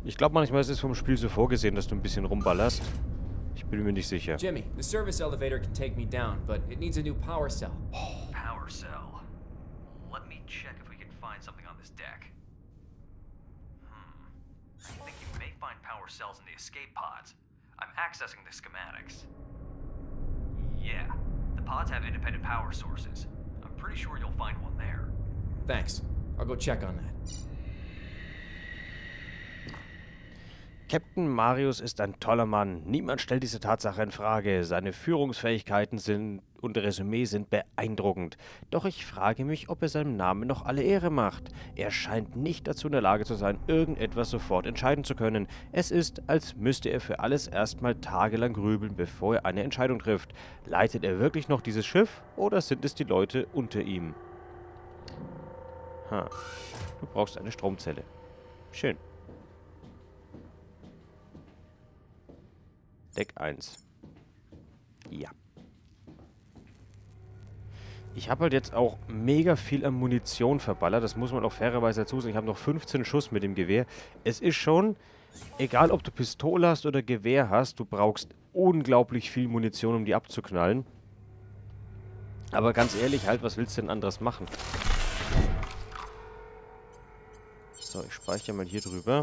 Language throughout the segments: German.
Ich glaube manchmal ist es vom Spiel so vorgesehen, dass du ein bisschen rumballerst. Ich bin mir nicht sicher. Jimmy, the service elevator can take me down, but it needs a new power cell. Power cell. Let me check if we can find something on this deck. I think you may find power cells in the escape pods. I'm accessing the schematics. Yeah, the pods have independent power sources. I'm pretty sure you'll find one there. Thanks. I'll go check on that. Captain Marius ist ein toller Mann. Niemand stellt diese Tatsache in Frage. Seine Führungsfähigkeiten und Resümee sind beeindruckend. Doch ich frage mich, ob er seinem Namen noch alle Ehre macht. Er scheint nicht dazu in der Lage zu sein, irgendetwas sofort entscheiden zu können. Es ist, als müsste er für alles erstmal tagelang grübeln, bevor er eine Entscheidung trifft. Leitet er wirklich noch dieses Schiff oder sind es die Leute unter ihm? Du brauchst eine Stromzelle. Schön. Deck 1. Ja. Ich habe halt jetzt auch mega viel an Munition verballert. Das muss man auch fairerweise dazu sagen. Ich habe noch 15 Schuss mit dem Gewehr. Es ist schon, egal ob du Pistole hast oder Gewehr hast, du brauchst unglaublich viel Munition, um die abzuknallen. Aber ganz ehrlich, halt, was willst du denn anderes machen? So, ich speichere mal hier drüber.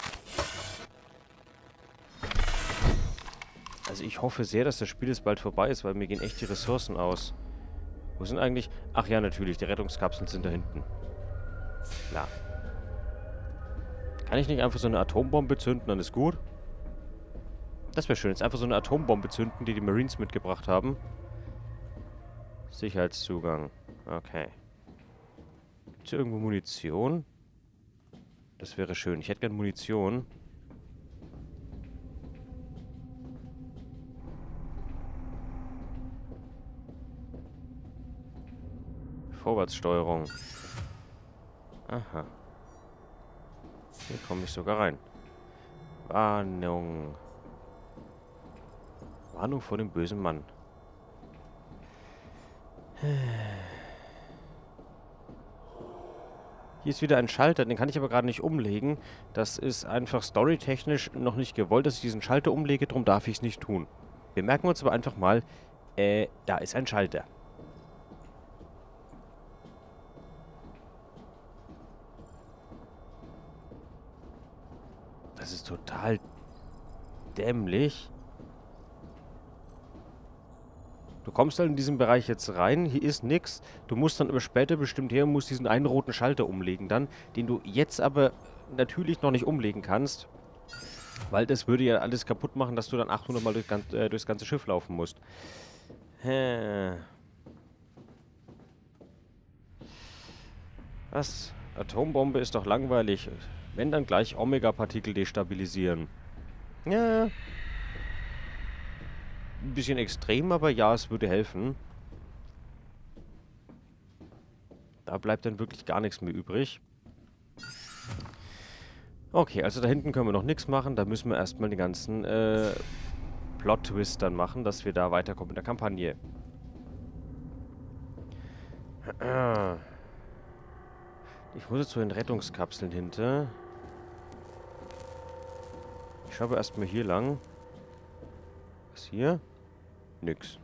Also ich hoffe sehr, dass das Spiel jetzt bald vorbei ist, weil mir gehen echt die Ressourcen aus. Wo sind eigentlich... Ach ja, natürlich, die Rettungskapseln sind da hinten. Klar. Kann ich nicht einfach so eine Atombombe zünden, dann ist gut? Das wäre schön, jetzt einfach so eine Atombombe zünden, die die Marines mitgebracht haben. Sicherheitszugang. Okay. Gibt es hier irgendwo Munition? Das wäre schön. Ich hätte gerne Munition. Vorwärtssteuerung. Aha. Hier komme ich sogar rein. Warnung. Warnung vor dem bösen Mann. Hier ist wieder ein Schalter, den kann ich aber gerade nicht umlegen. Das ist einfach storytechnisch noch nicht gewollt, dass ich diesen Schalter umlege, darum darf ich es nicht tun. Wir merken uns aber einfach mal, da ist ein Schalter. Das ist total dämlich. Du kommst halt in diesen Bereich jetzt rein, hier ist nix. Du musst dann aber später bestimmt her und musst diesen einen roten Schalter umlegen dann, den du jetzt aber natürlich noch nicht umlegen kannst. Weil das würde ja alles kaputt machen, dass du dann 800 Mal durchs ganze Schiff laufen musst. Was? Atombombe ist doch langweilig. Wenn, dann gleich Omega-Partikel destabilisieren. Ja. Ein bisschen extrem, aber ja, es würde helfen. Da bleibt dann wirklich gar nichts mehr übrig. Okay, also da hinten können wir noch nichts machen. Da müssen wir erstmal den ganzen Plot-Twist dann machen, dass wir da weiterkommen in der Kampagne. Ich muss jetzt zu den Rettungskapseln hinter. Ich schaue erstmal hier lang. Was hier? Nix.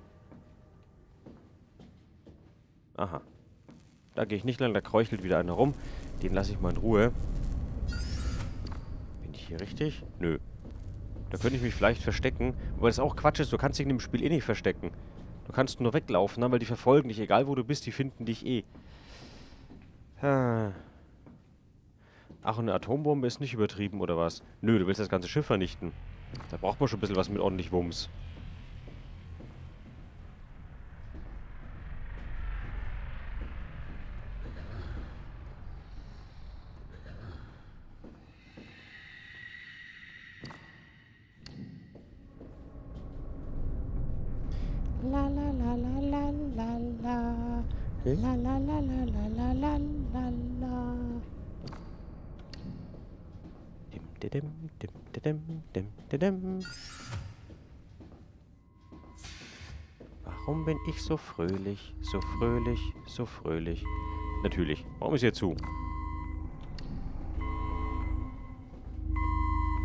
Aha. Da gehe ich nicht lang, da kräuchelt wieder einer rum. Den lasse ich mal in Ruhe. Bin ich hier richtig? Nö. Da könnte ich mich vielleicht verstecken. Wobei das auch Quatsch ist, du kannst dich in dem Spiel eh nicht verstecken. Du kannst nur weglaufen, weil die verfolgen dich. Egal wo du bist, die finden dich eh. Ach, und eine Atombombe ist nicht übertrieben, oder was? Nö, du willst das ganze Schiff vernichten. Da braucht man schon ein bisschen was mit ordentlich Wumms. La la la la la la la. La la la la la la la la la. Dim dim dim dim dim dim. Warum bin ich so fröhlich, so fröhlich, so fröhlich? Natürlich. Warum ist hier zu?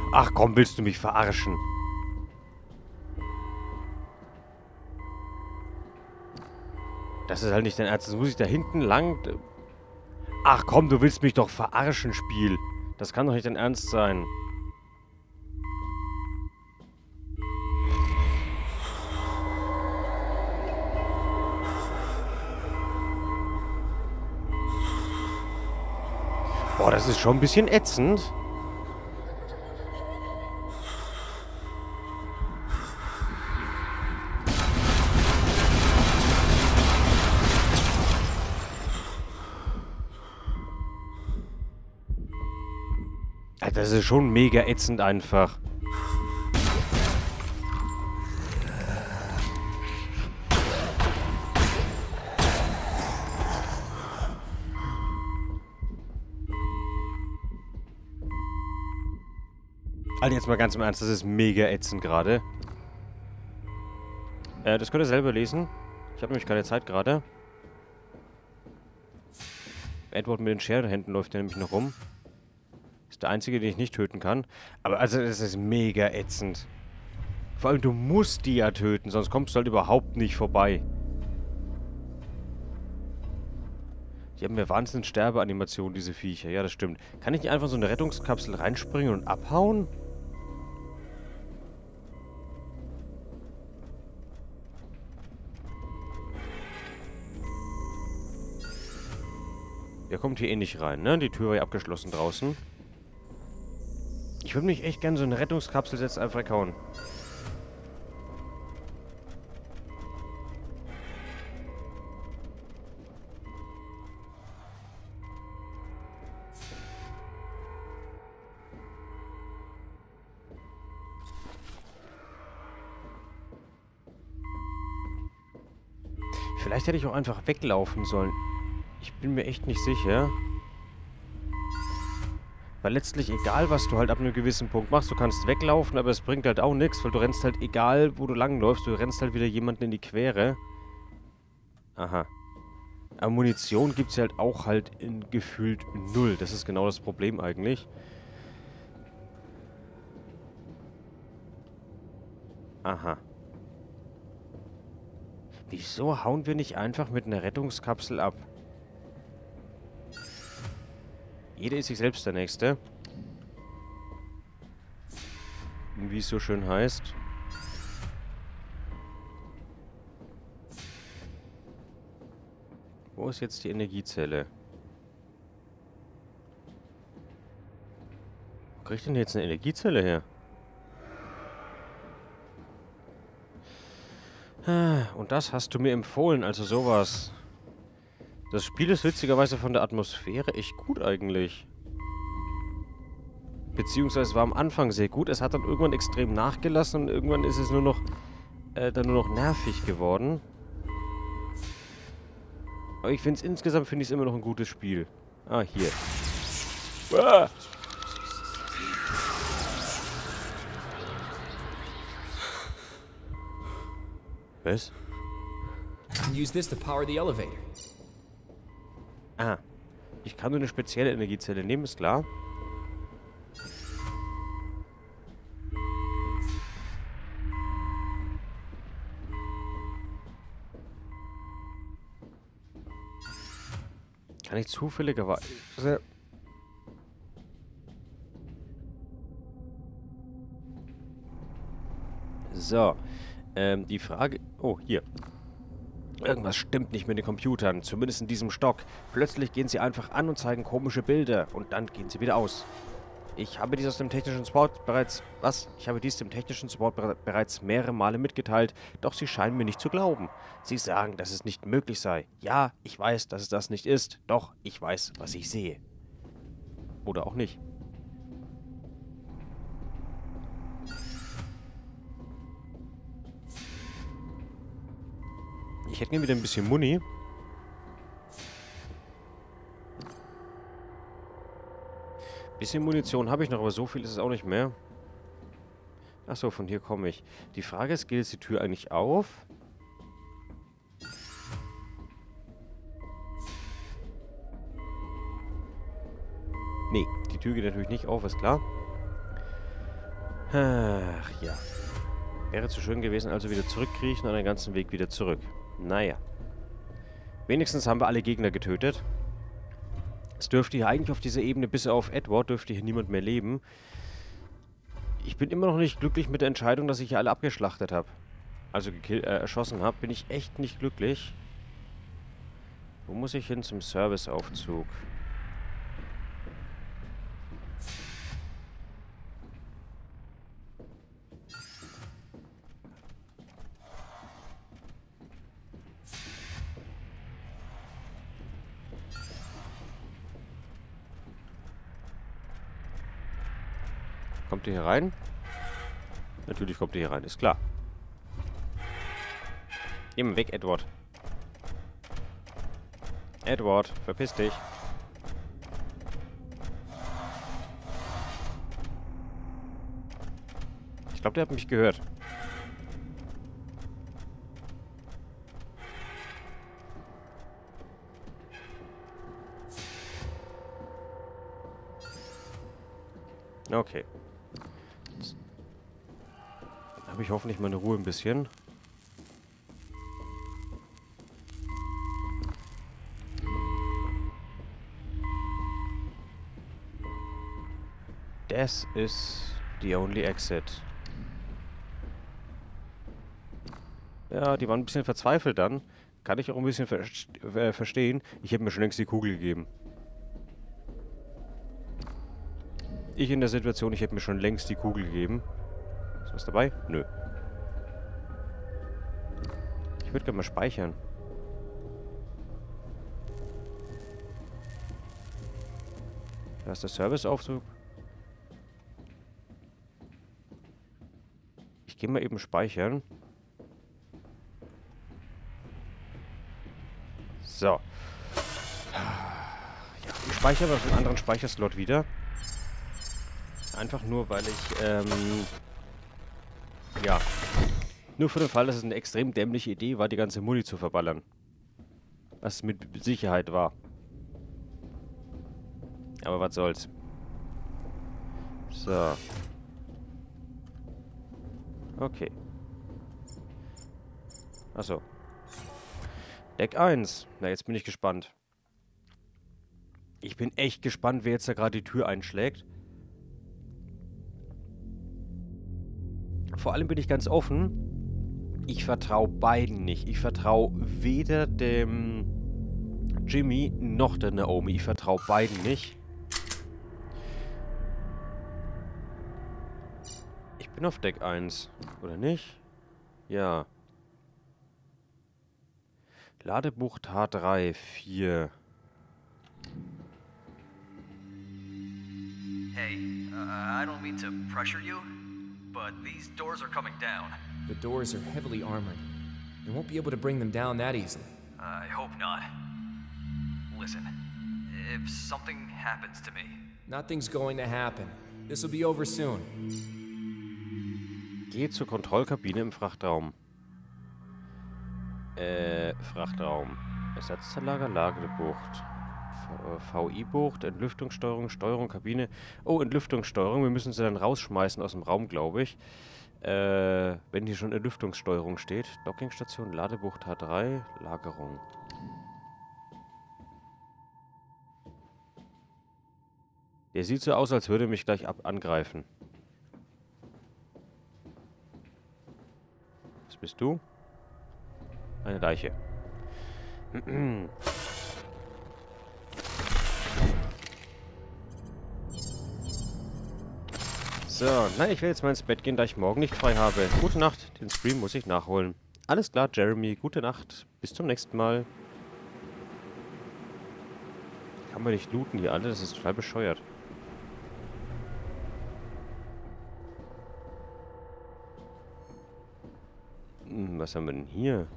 Ach komm, willst du mich verarschen? Das ist halt nicht dein Ernst. Das muss ich da hinten lang... Ach komm, du willst mich doch verarschen, Spiel. Das kann doch nicht dein Ernst sein. Boah, das ist schon ein bisschen ätzend. Alter, das ist schon mega ätzend einfach. Alter, jetzt mal ganz im Ernst, das ist mega ätzend gerade. Das könnt ihr selber lesen. Ich habe nämlich keine Zeit gerade. Edward mit den Scherenhänden läuft ja nämlich noch rum. Ist der einzige, den ich nicht töten kann. Aber also, das ist mega ätzend. Vor allem, du musst die ja töten, sonst kommst du halt überhaupt nicht vorbei. Die haben ja wahnsinnig Sterbeanimationen, diese Viecher. Ja, das stimmt. Kann ich nicht einfach so eine Rettungskapsel reinspringen und abhauen? Der kommt hier eh nicht rein, ne? Die Tür war ja abgeschlossen draußen. Ich würde mich echt gerne so eine Rettungskapsel setzen, einfach weghauen. Vielleicht hätte ich auch einfach weglaufen sollen. Ich bin mir echt nicht sicher. Weil letztlich, egal was du halt ab einem gewissen Punkt machst, du kannst weglaufen, aber es bringt halt auch nichts, weil du rennst halt, egal wo du langläufst, du rennst halt wieder jemanden in die Quere. Aha. Aber Munition gibt es halt auch halt in gefühlt null. Das ist genau das Problem eigentlich. Aha. Wieso hauen wir nicht einfach mit einer Rettungskapsel ab? Jeder ist sich selbst der Nächste. Wie es so schön heißt. Wo ist jetzt die Energiezelle? Wo krieg ich denn jetzt eine Energiezelle her? Und das hast du mir empfohlen, also sowas. Das Spiel ist witzigerweise von der Atmosphäre echt gut eigentlich. Beziehungsweise war am Anfang sehr gut. Es hat dann irgendwann extrem nachgelassen und irgendwann ist es nur noch nervig geworden. Aber ich finde es insgesamt immer noch ein gutes Spiel. Ah, hier. Ah! Was? And use this to power the elevator. Ah. Ich kann nur eine spezielle Energiezelle nehmen, ist klar. Kann ich zufälligerweise... So. Die Frage... Oh, hier. Irgendwas stimmt nicht mit den Computern, zumindest in diesem Stock. Plötzlich gehen sie einfach an und zeigen komische Bilder und dann gehen sie wieder aus. Ich habe dies aus dem technischen Support bereits... Was? Ich habe dies dem technischen Support bereits mehrere Male mitgeteilt, doch sie scheinen mir nicht zu glauben. Sie sagen, dass es nicht möglich sei. Ja, ich weiß, dass es das nicht ist, doch ich weiß, was ich sehe. Oder auch nicht. Ich hätte gerne wieder ein bisschen Muni. Bisschen Munition habe ich noch, aber so viel ist es auch nicht mehr. Achso, von hier komme ich. Die Frage ist, geht jetzt die Tür eigentlich auf? Nee, die Tür geht natürlich nicht auf, ist klar. Ach ja. Wäre zu schön gewesen, also wieder zurückkriechen und den ganzen Weg wieder zurück. Naja. Wenigstens haben wir alle Gegner getötet. Es dürfte hier eigentlich auf dieser Ebene, bis auf Edward, dürfte hier niemand mehr leben. Ich bin immer noch nicht glücklich mit der Entscheidung, dass ich hier alle abgeschlachtet habe. Also erschossen habe. Bin ich echt nicht glücklich. Wo muss ich hin zum Serviceaufzug? Kommt ihr hier rein? Natürlich kommt ihr hier rein, ist klar. Eben weg, Edward. Edward, verpiss dich. Ich glaube, der hat mich gehört. Okay. Dann habe ich hoffentlich meine Ruhe ein bisschen. Das ist the only exit. Ja, die waren ein bisschen verzweifelt dann. Kann ich auch ein bisschen verstehen. Ich hätte mir schon längst die Kugel gegeben. Ich in der Situation, ich hätte mir schon längst die Kugel gegeben. Ist was dabei? Nö. Ich würde gerne mal speichern. Da ist der Serviceaufzug. Ich gehe mal eben speichern. So. Ja, ich speichere auf einen anderen Speicherslot wieder. Einfach nur, weil ich, ja. Nur für den Fall, dass es eine extrem dämliche Idee war, die ganze Muni zu verballern. Was mit Sicherheit war. Aber was soll's. So. Okay. Achso. Deck 1. Na, jetzt bin ich gespannt. Ich bin echt gespannt, wer jetzt da gerade die Tür einschlägt. Vor allem bin ich ganz offen. Ich vertraue beiden nicht. Ich vertraue weder dem Jimmy noch der Naomi. Ich vertraue beiden nicht. Ich bin auf Deck 1. Oder nicht? Ja. Ladebucht H3, 4. Hey, I don't mean to pressure you, but these doors are coming down. The doors are heavily armored. We won't be able to bring them down that easily. I hope not. Listen, if something happens to me... Nothing's going to happen. This'll be over soon. Geh zur Kontrollkabine im Frachtraum. Frachtraum. Ersatzteillager, Lagerbucht. VI-Bucht, Entlüftungssteuerung, Steuerung, Kabine. Oh, Entlüftungssteuerung. Wir müssen sie dann rausschmeißen aus dem Raum, glaube ich. Wenn hier schon Entlüftungssteuerung steht. Dockingstation, Ladebucht H3, Lagerung. Der sieht so aus, als würde er mich gleich angreifen. Was bist du? Eine Leiche. So, na, ich will jetzt mal ins Bett gehen, da ich morgen nicht frei habe. Gute Nacht, den Stream muss ich nachholen. Alles klar, Jeremy, gute Nacht. Bis zum nächsten Mal. Kann man nicht looten hier alle, das ist total bescheuert. Was haben wir denn hier?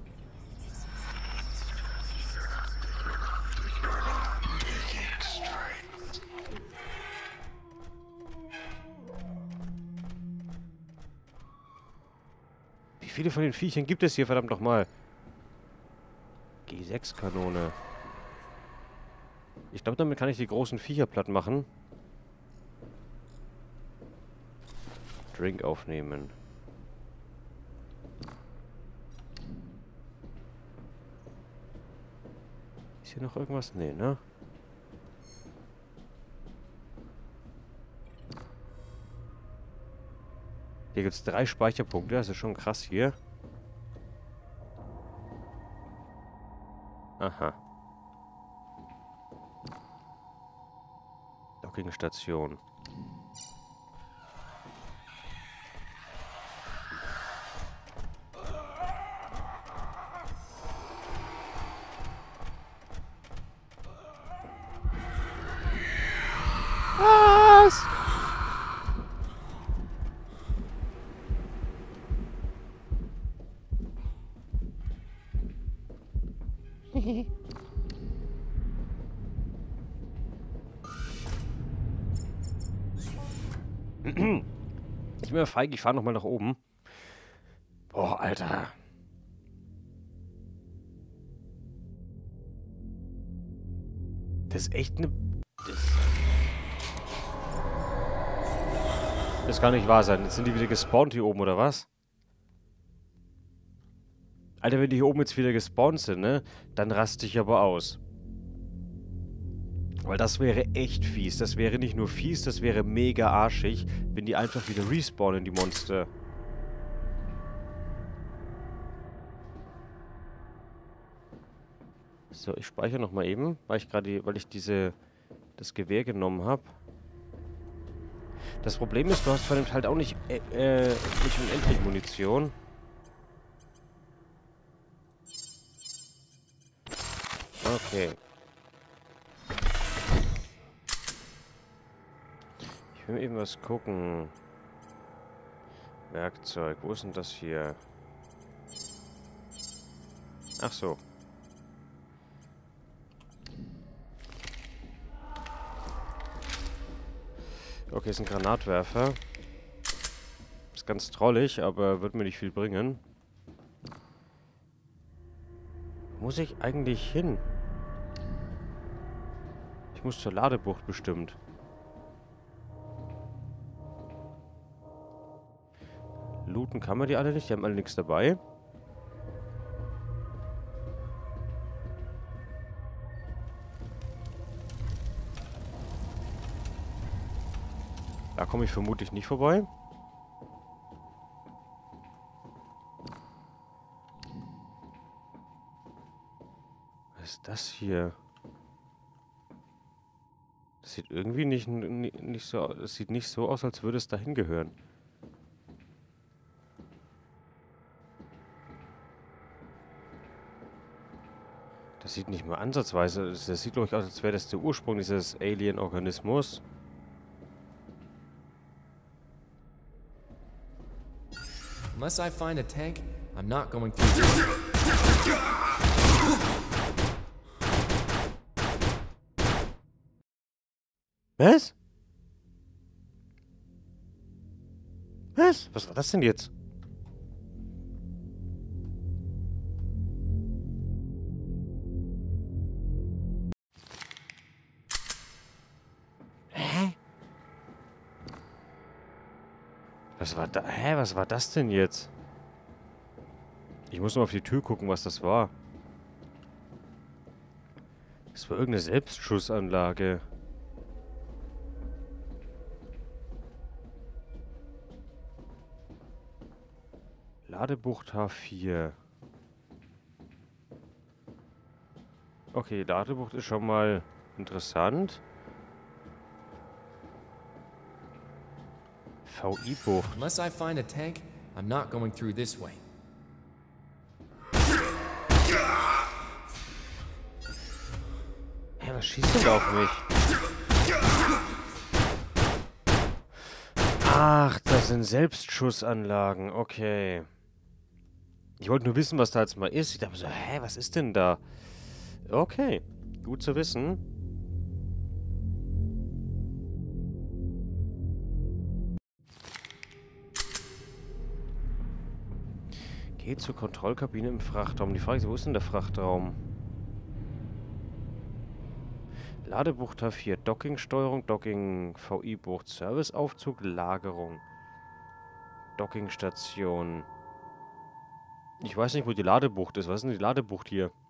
Wie viele von den Viechern gibt es hier, verdammt nochmal? G6-Kanone. Ich glaube, damit kann ich die großen Viecher platt machen. Drink aufnehmen. Ist hier noch irgendwas? Nee, ne? Hier gibt es 3 Speicherpunkte. Das ist schon krass hier. Aha. Dockingstation. Was? Ich bin mir feig, ich fahre nochmal nach oben. Boah, Alter. Das ist echt eine... Das kann nicht wahr sein. Jetzt sind die wieder gespawnt hier oben, oder was? Alter, wenn die hier oben jetzt wieder gespawnt sind, ne? Dann raste ich aber aus. Weil das wäre echt fies. Das wäre nicht nur fies, das wäre mega arschig, wenn die einfach wieder respawnen, die Monster. So, ich speichere nochmal eben, weil ich das Gewehr genommen habe. Das Problem ist, du hast von dem halt auch nicht unendlich Munition. Okay. Ich will eben was gucken. Werkzeug, wo ist denn das hier? Ach so. Okay, ist ein Granatwerfer. Ist ganz trollig, aber wird mir nicht viel bringen. Wo muss ich eigentlich hin? Ich muss zur Ladebucht bestimmt. Looten kann man die alle nicht, die haben alle nichts dabei. Da komme ich vermutlich nicht vorbei. Was ist das hier? Das sieht irgendwie nicht so aus. Es sieht nicht so aus, als würde es dahin gehören. Das sieht nicht mal ansatzweise. Das sieht, glaube ich, aus, als wäre das der Ursprung dieses Alien-Organismus. Unless I find a tank, I'm not going through this. Was? Was? Was war das denn jetzt? Hä? Was war da? Hä? Was war das denn jetzt? Ich muss nur auf die Tür gucken, was das war. Das war irgendeine Selbstschussanlage. Ladebucht H4. Okay, Ladebucht ist schon mal interessant. VI-Bucht. Unless I find a tank, I'm not going through this way. Hä, was schießt denn da auf mich? Ach, das sind Selbstschussanlagen. Okay. Ich wollte nur wissen, was da jetzt mal ist. Ich dachte so, hä, was ist denn da? Okay, gut zu wissen. Geht zur Kontrollkabine im Frachtraum. Die Frage ist, wo ist denn der Frachtraum? Ladebucht H4, Docking-Steuerung, Docking, VI-Bucht, Serviceaufzug, Lagerung. Dockingstation. Ich weiß nicht, wo die Ladebucht ist. Was ist denn die Ladebucht hier?